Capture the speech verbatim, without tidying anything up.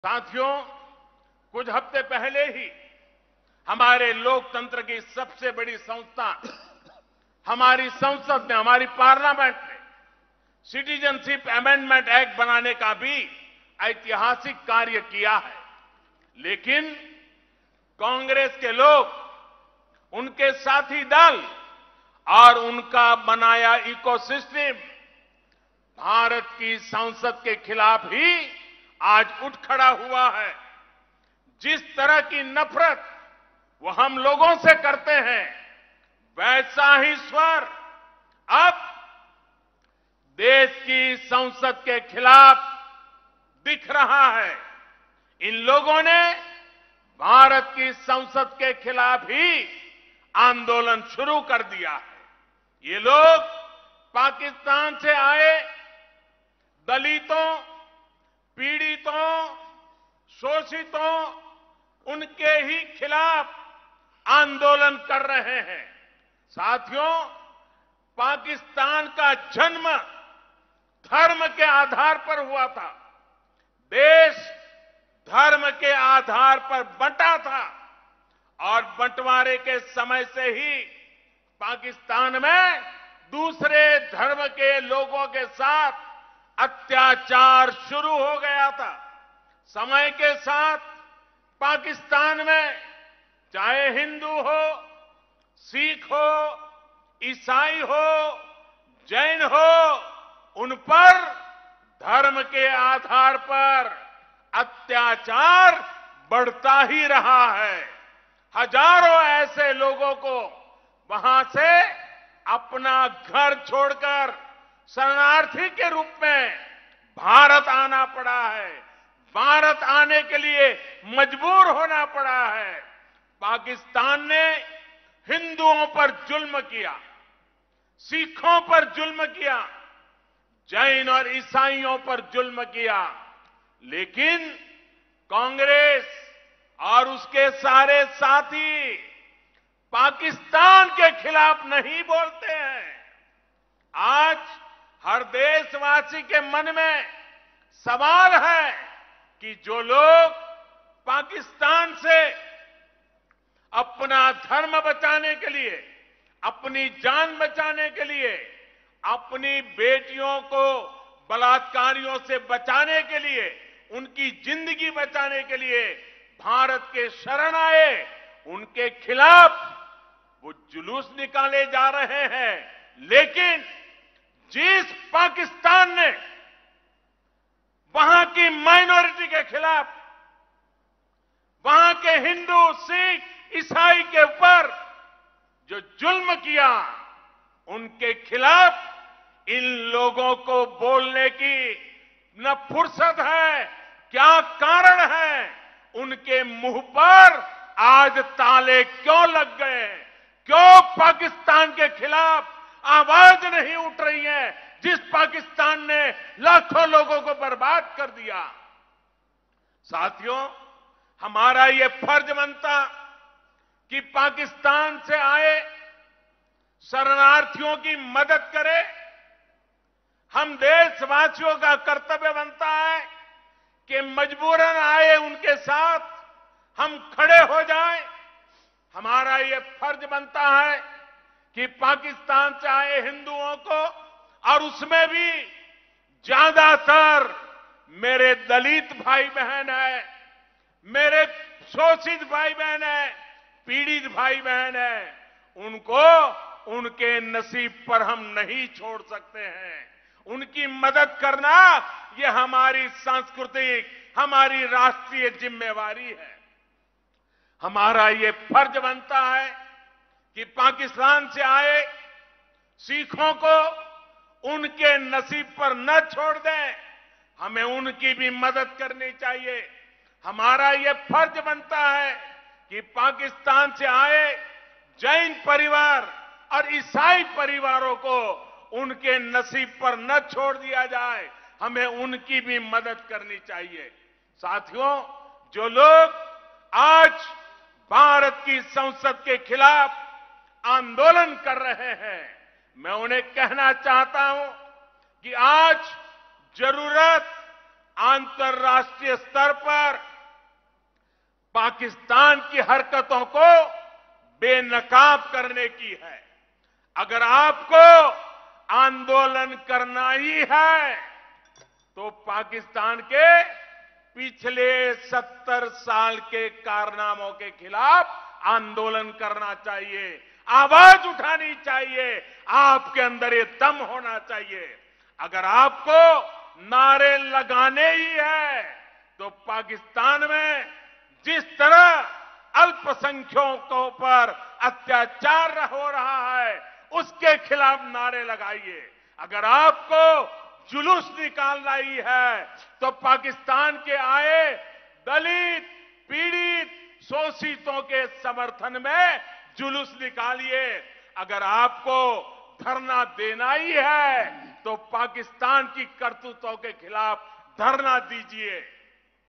साथियों, कुछ हफ्ते पहले ही हमारे लोकतंत्र की सबसे बड़ी संस्था हमारी संसद ने, हमारी पार्लियामेंट ने सिटीजनशिप अमेंडमेंट एक्ट बनाने का भी ऐतिहासिक कार्य किया है। लेकिन कांग्रेस के लोग, उनके साथी दल और उनका बनाया इकोसिस्टम भारत की संसद के खिलाफ ही आज उठ खड़ा हुआ है। जिस तरह की नफरत वो हम लोगों से करते हैं, वैसा ही स्वर अब देश की संसद के खिलाफ दिख रहा है। इन लोगों ने भारत की संसद के खिलाफ ही आंदोलन शुरू कर दिया है। ये लोग पाकिस्तान से आए दलितों, पीड़ितों, शोषितों, उनके ही खिलाफ आंदोलन कर रहे हैं। साथियों, पाकिस्तान का जन्म धर्म के आधार पर हुआ था। देश धर्म के आधार पर बंटा था और बंटवारे के समय से ही पाकिस्तान में दूसरे धर्म के लोगों के साथ अत्याचार शुरू हो गया था। समय के साथ पाकिस्तान में चाहे हिंदू हो, सिख हो, ईसाई हो, जैन हो, उन पर धर्म के आधार पर अत्याचार बढ़ता ही रहा है। हजारों ऐसे लोगों को वहां से अपना घर छोड़कर शरणार्थी के रूप में भारत आना पड़ा है। भारत आने के लिए मजबूर होना पड़ा है। पाकिस्तान ने हिंदुओं पर जुल्म किया, सिखों पर जुल्म किया, जैन और ईसाइयों पर जुल्म किया। लेकिन कांग्रेस और उसके सारे साथी पाकिस्तान के खिलाफ नहीं बोलते हैं। आज हर देशवासी के मन में सवाल है कि जो लोग पाकिस्तान से अपना धर्म बचाने के लिए, अपनी जान बचाने के लिए, अपनी बेटियों को बलात्कारियों से बचाने के लिए, उनकी जिंदगी बचाने के लिए भारत के शरण आए, उनके खिलाफ वो जुलूस निकाले जा रहे हैं। लेकिन जिस पाकिस्तान ने वहां की माइनॉरिटी के खिलाफ, वहां के हिंदू, सिख, ईसाई के ऊपर जो जुल्म किया, उनके खिलाफ इन लोगों को बोलने की न फुर्सत है, क्या कारण है? उनके मुंह पर आज ताले क्यों लग गए? क्यों पाकिस्तान के खिलाफ आवाज नहीं उठ रही है, जिस पाकिस्तान ने लाखों लोगों को बर्बाद कर दिया? साथियों, हमारा ये फर्ज बनता कि पाकिस्तान से आए शरणार्थियों की मदद करें। हम देशवासियों का कर्तव्य बनता है कि मजबूरन आए उनके साथ हम खड़े हो जाएं। हमारा ये फर्ज बनता है कि पाकिस्तान से आए हिंदुओं को, और उसमें भी ज्यादातर मेरे दलित भाई बहन है, मेरे शोषित भाई बहन है, पीड़ित भाई बहन है, उनको उनके नसीब पर हम नहीं छोड़ सकते हैं। उनकी मदद करना ये हमारी सांस्कृतिक, हमारी राष्ट्रीय जिम्मेवारी है। हमारा ये फर्ज बनता है कि पाकिस्तान से आए सिखों को उनके नसीब पर न छोड़ दें, हमें उनकी भी मदद करनी चाहिए। हमारा ये फर्ज बनता है कि पाकिस्तान से आए जैन परिवार और ईसाई परिवारों को उनके नसीब पर न छोड़ दिया जाए, हमें उनकी भी मदद करनी चाहिए। साथियों, जो लोग आज भारत की संसद के खिलाफ आंदोलन कर रहे हैं, मैं उन्हें कहना चाहता हूं कि आज जरूरत अंतर्राष्ट्रीय स्तर पर पाकिस्तान की हरकतों को बेनकाब करने की है। अगर आपको आंदोलन करना ही है तो पाकिस्तान के पिछले सत्तर साल के कारनामों के खिलाफ आंदोलन करना चाहिए, आवाज उठानी चाहिए, आपके अंदर ये दम होना चाहिए। अगर आपको नारे लगाने ही है तो पाकिस्तान में जिस तरह अल्पसंख्यकों पर अत्याचार हो रहा है उसके खिलाफ नारे लगाइए। अगर आपको जुलूस निकालना ही है तो पाकिस्तान के आए दलित, पीड़ित, शोषितों के समर्थन में जुलूस निकालिए। अगर आपको धरना देना ही है तो पाकिस्तान की करतूतों के खिलाफ धरना दीजिए।